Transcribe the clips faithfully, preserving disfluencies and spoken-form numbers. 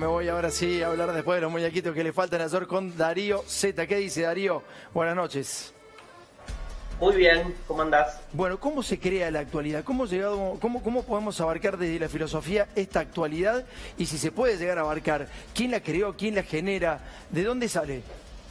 me voy ahora sí a hablar después de los muñequitos que le faltan a Sor con Darío Zeta. ¿Qué dice Darío? Buenas noches. Muy bien, ¿cómo andás? Bueno, ¿cómo se crea la actualidad? ¿Cómo, llegado, cómo, ¿Cómo podemos abarcar desde la filosofía esta actualidad? Y si se puede llegar a abarcar, ¿quién la creó? ¿Quién la genera? ¿De dónde sale?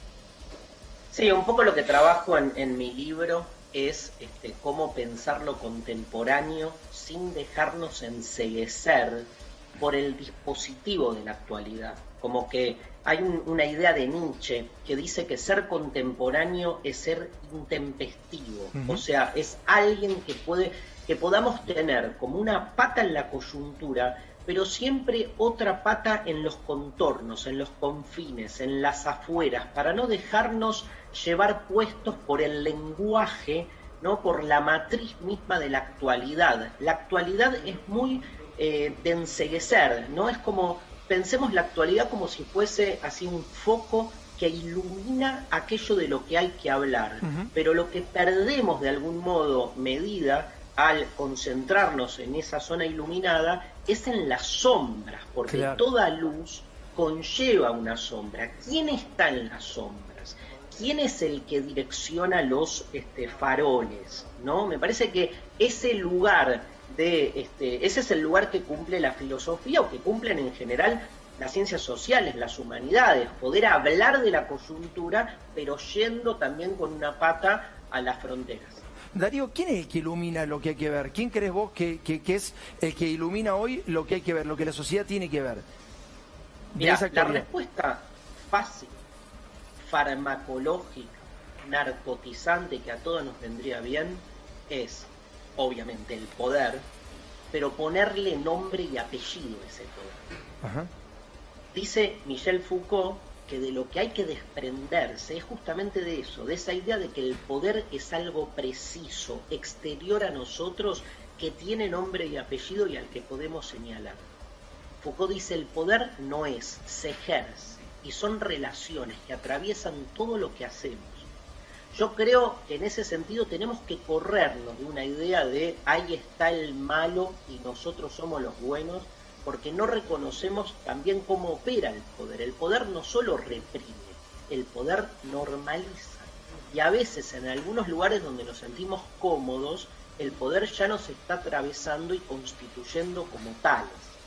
Sí, un poco lo que trabajo en, en mi libro es este, cómo pensar lo contemporáneo sin dejarnos enceguecer por el dispositivo de la actualidad. Como que hay un, una idea de Nietzsche que dice que ser contemporáneo es ser intempestivo, uh-huh. O sea, es alguien que puede, que podamos tener como una pata en la coyuntura, pero siempre otra pata en los contornos, en los confines, en las afueras, para no dejarnos llevar puestos por el lenguaje, ¿no? Por la matriz misma de la actualidad. La actualidad es muy eh, de enceguecer, ¿no? Es como, pensemos la actualidad como si fuese así un foco que ilumina aquello de lo que hay que hablar, uh-huh. Pero lo que perdemos de algún modo medida al concentrarnos en esa zona iluminada es en las sombras, porque claro. Toda luz conlleva una sombra. ¿Quién está en las sombras? ¿Quién es el que direcciona los este, faroles? ¿No? Me parece que ese lugar de este, ese es el lugar que cumple la filosofía o que cumplen en general las ciencias sociales, las humanidades, poder hablar de la coyuntura, pero yendo también con una pata a las fronteras. Darío, ¿quién es el que ilumina lo que hay que ver? ¿Quién crees vos que, que, que es el que ilumina hoy lo que hay que ver, lo que la sociedad tiene que ver? Mira, la respuesta fácil, farmacológica, narcotizante, que a todos nos vendría bien, es obviamente el poder, pero ponerle nombre y apellido a ese poder. Ajá. Dice Michel Foucault que de lo que hay que desprenderse es justamente de eso, de esa idea de que el poder es algo preciso, exterior a nosotros, que tiene nombre y apellido y al que podemos señalar. Foucault dice el poder no es, se ejerce, y son relaciones que atraviesan todo lo que hacemos. Yo creo que en ese sentido tenemos que corrernos de una idea de ahí está el malo y nosotros somos los buenos, porque no reconocemos también cómo opera el poder. El poder no solo reprime, el poder normaliza. Y a veces en algunos lugares donde nos sentimos cómodos, el poder ya nos está atravesando y constituyendo como tales.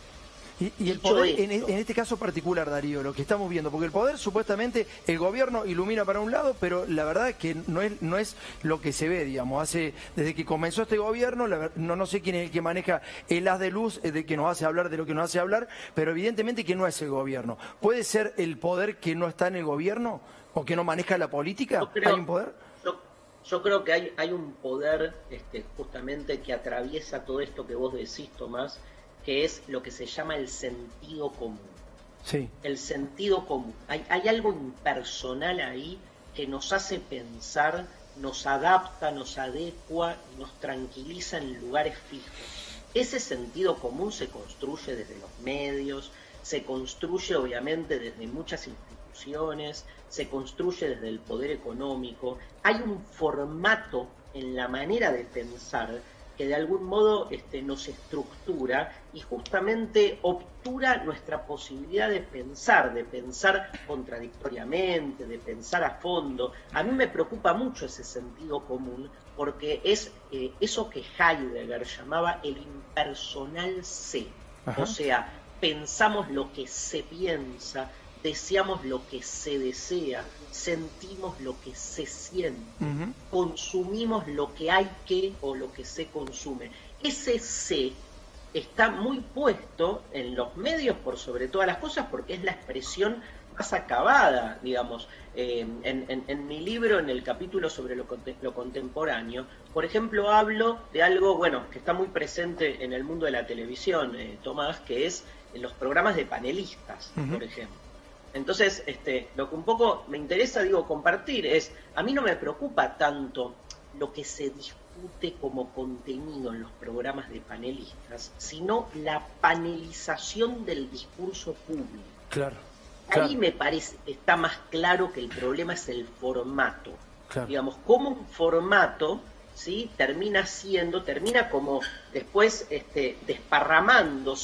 Y, y el poder, en, en este caso particular, Darío, lo que estamos viendo, porque el poder supuestamente, el gobierno ilumina para un lado, pero la verdad es que no es, no es lo que se ve, digamos. Hace, desde que comenzó este gobierno, la, no, no sé quién es el que maneja el haz de luz, de que nos hace hablar de lo que nos hace hablar, pero evidentemente que no es el gobierno. ¿Puede ser el poder que no está en el gobierno o que no maneja la política? Yo creo, ¿Hay un poder? Yo, yo creo que hay, hay un poder este, justamente que atraviesa todo esto que vos decís, Tomás, que es lo que se llama el sentido común. Sí. El sentido común. Hay, hay algo impersonal ahí que nos hace pensar, nos adapta, nos adecua y nos tranquiliza en lugares fijos. Ese sentido común se construye desde los medios, se construye obviamente desde muchas instituciones, se construye desde el poder económico. Hay un formato en la manera de pensar que de algún modo este, nos estructura y justamente obtura nuestra posibilidad de pensar, de pensar contradictoriamente, de pensar a fondo. A mí me preocupa mucho ese sentido común, porque es eh, eso que Heidegger llamaba el impersonal sé. Ajá. O sea, pensamos lo que se piensa, deseamos lo que se desea, sentimos lo que se siente, uh-huh. Consumimos lo que hay que o lo que se consume. Ese sé está muy puesto en los medios por sobre todas las cosas porque es la expresión más acabada, digamos. Eh, en, en, en mi libro, en el capítulo sobre lo, lo contemporáneo, por ejemplo, hablo de algo, bueno, que está muy presente en el mundo de la televisión, eh, Tomás, que es en los programas de panelistas, uh-huh. Por ejemplo. Entonces, este, lo que un poco me interesa, digo, compartir es, a mí no me preocupa tanto lo que se discute como contenido en los programas de panelistas, sino la panelización del discurso público. Claro. Ahí claro. me parece, está más claro que el problema es el formato. Claro. Digamos, cómo un formato, ¿sí? termina siendo, termina como después este, desparramándose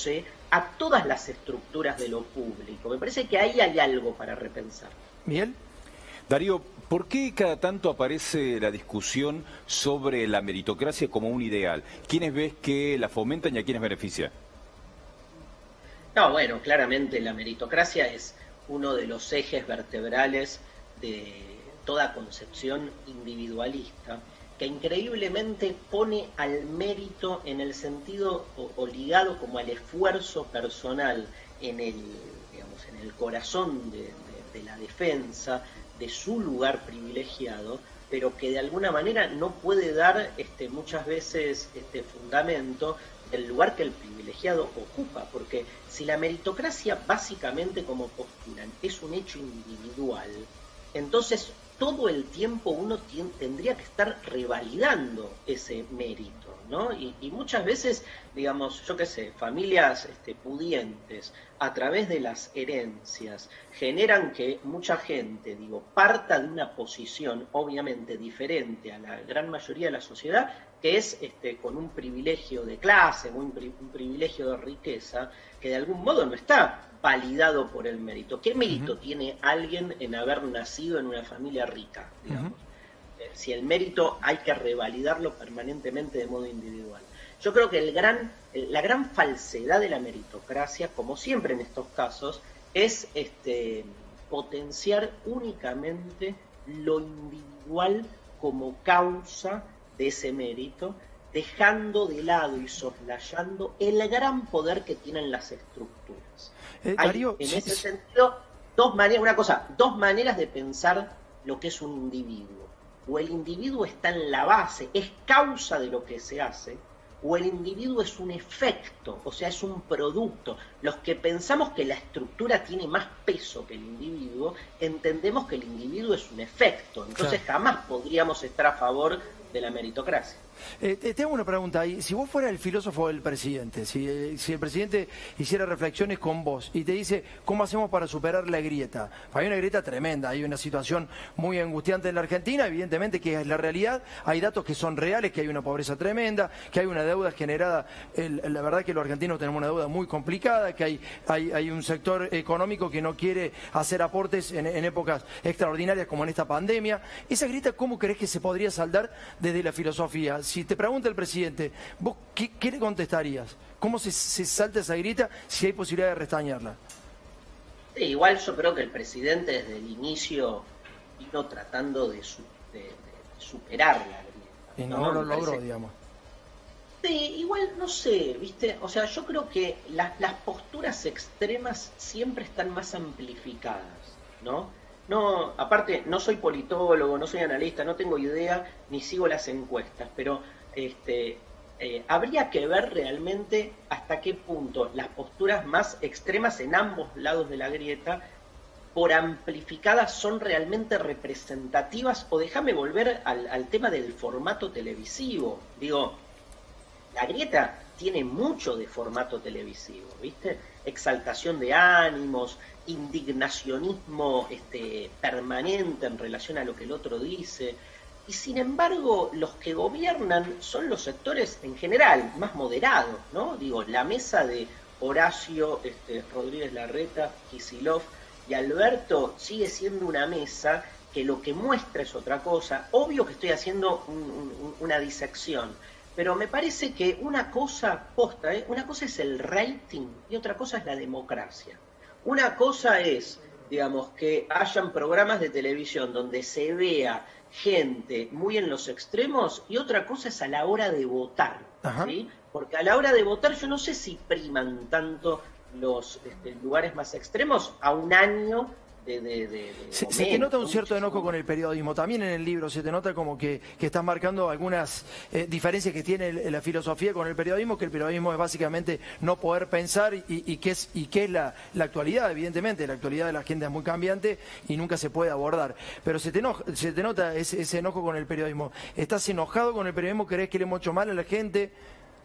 a todas las estructuras de lo público. Me parece que ahí hay algo para repensar. ¿Miguel? Darío, ¿por qué cada tanto aparece la discusión sobre la meritocracia como un ideal? ¿Quiénes ves que la fomentan y a quiénes beneficia? No, bueno, claramente la meritocracia es uno de los ejes vertebrales de toda concepción individualista, que increíblemente pone al mérito en el sentido o, o ligado como al esfuerzo personal en el, digamos, en el corazón de, de, de la defensa de su lugar privilegiado, pero que de alguna manera no puede dar este, muchas veces este fundamento del lugar que el privilegiado ocupa, porque si la meritocracia básicamente, como postulan, es un hecho individual, entonces todo el tiempo uno tien, tendría que estar revalidando ese mérito, ¿no? Y, y muchas veces, digamos, yo qué sé, familias este, pudientes, a través de las herencias, generan que mucha gente, digo, parta de una posición obviamente diferente a la gran mayoría de la sociedad, que es este, con un privilegio de clase, un, pri un privilegio de riqueza, que de algún modo no está validado por el mérito. ¿Qué mérito uh-huh. tiene alguien en haber nacido en una familia rica, digamos? Uh-huh. eh, si el mérito hay que revalidarlo permanentemente de modo individual. Yo creo que el gran, la gran falsedad de la meritocracia, como siempre en estos casos, es este, potenciar únicamente lo individual como causa de ese mérito, dejando de lado y soslayando el gran poder que tienen las estructuras. Eh, Hay, Darío, en sí, ese sí. sentido, dos maneras, una cosa, dos maneras de pensar lo que es un individuo. O el individuo está en la base, es causa de lo que se hace, o el individuo es un efecto, o sea, es un producto. Los que pensamos que la estructura tiene más peso que el individuo, entendemos que el individuo es un efecto. Entonces claro. jamás podríamos estar a favor de la meritocracia. Eh, te, te hago una pregunta ahí. Si vos fueras el filósofo del presidente, si, eh, si el presidente hiciera reflexiones con vos y te dice, ¿cómo hacemos para superar la grieta? Hay una grieta tremenda, hay una situación muy angustiante en la Argentina, evidentemente que es la realidad, hay datos que son reales, que hay una pobreza tremenda, que hay una deuda generada, el, la verdad que los argentinos tenemos una deuda muy complicada, que hay, hay, hay un sector económico que no quiere hacer aportes en, en épocas extraordinarias como en esta pandemia. ¿Esa grieta cómo crees que se podría saldar desde la filosofía? Si te pregunta el presidente, ¿vos qué, qué le contestarías? ¿Cómo se, se salta esa grieta si hay posibilidad de restañarla? Sí, igual yo creo que el presidente desde el inicio vino tratando de, su, de, de superar la grieta. Y no, no lo logró, parece... digamos. Sí, igual no sé, ¿viste? O sea, yo creo que la, las posturas extremas siempre están más amplificadas, ¿no? No, aparte, no soy politólogo, no soy analista, no tengo idea, ni sigo las encuestas, pero este, eh, habría que ver realmente hasta qué punto las posturas más extremas en ambos lados de la grieta, por amplificadas, son realmente representativas, o déjame volver al, al tema del formato televisivo. Digo, la grieta tiene mucho de formato televisivo, ¿viste? Exaltación de ánimos, indignacionismo este, permanente en relación a lo que el otro dice, y sin embargo los que gobiernan son los sectores en general más moderados, ¿no? Digo, la mesa de Horacio este, Rodríguez Larreta, Kicillof y Alberto sigue siendo una mesa que lo que muestra es otra cosa. Obvio que estoy haciendo un, un, una disección, pero me parece que una cosa posta, ¿eh? Una cosa es el rating y otra cosa es la democracia. Una cosa es, digamos, que hayan programas de televisión donde se vea gente muy en los extremos, y otra cosa es a la hora de votar, ¿sí? Porque a la hora de votar yo no sé si priman tanto los este, lugares más extremos a un año de... de, de, de se, momento, se te nota un cierto muchísimo. enojo con el periodismo, también en el libro se te nota como que, que estás marcando algunas eh, diferencias que tiene el, la filosofía con el periodismo, que el periodismo es básicamente no poder pensar y, y que es, y que es la, la actualidad, evidentemente, la actualidad de la agenda es muy cambiante y nunca se puede abordar, pero se te, enoja, se te nota ese, ese enojo con el periodismo. ¿Estás enojado con el periodismo? ¿Crees que le hemos hecho mal a la gente?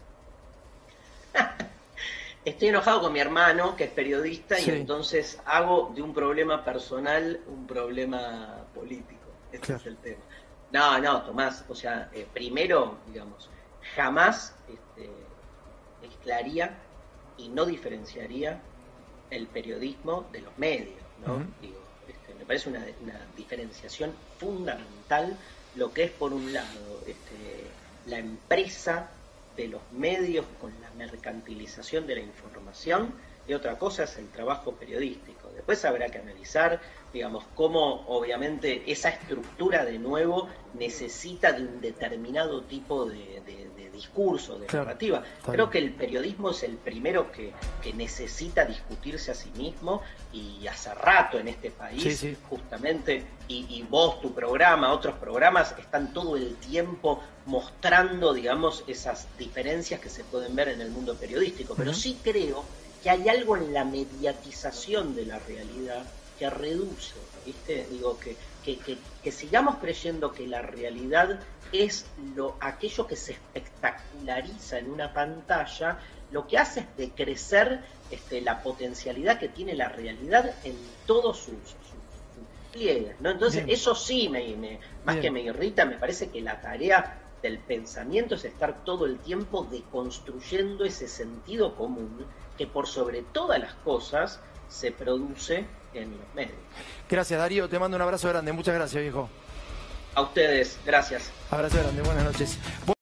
Estoy enojado con mi hermano, que es periodista, sí. Y entonces hago de un problema personal un problema político. Ese claro. es el tema. No, no, Tomás, o sea, eh, primero, digamos, jamás este, mezclaría y no diferenciaría el periodismo de los medios, ¿no? Uh-huh. Digo, este, me parece una, una diferenciación fundamental lo que es, por un lado, este, la empresa de los medios con la mercantilización de la información, y otra cosa es el trabajo periodístico. Después habrá que analizar, digamos, cómo obviamente esa estructura de nuevo necesita de un determinado tipo de, de, de discurso, de claro, narrativa. Creo que el periodismo es el primero que, que necesita discutirse a sí mismo, y hace rato en este país, sí, sí. justamente, y, y vos, tu programa, otros programas, están todo el tiempo mostrando, digamos, esas diferencias que se pueden ver en el mundo periodístico. Pero uh-huh. sí creo que hay algo en la mediatización de la realidad que reduce, ¿viste? Digo, que, que, que, que sigamos creyendo que la realidad es lo aquello que se espectaculariza en una pantalla, lo que hace es decrecer este, la potencialidad que tiene la realidad en todos sus, sus, sus pliegues, ¿no? Entonces, Bien. eso sí, me, me más Bien. que me irrita, me parece que la tarea del pensamiento es estar todo el tiempo deconstruyendo ese sentido común que por sobre todas las cosas se produce en los medios. Gracias, Darío, te mando un abrazo grande, muchas gracias, viejo. A ustedes, gracias. Abrazo grande, buenas noches.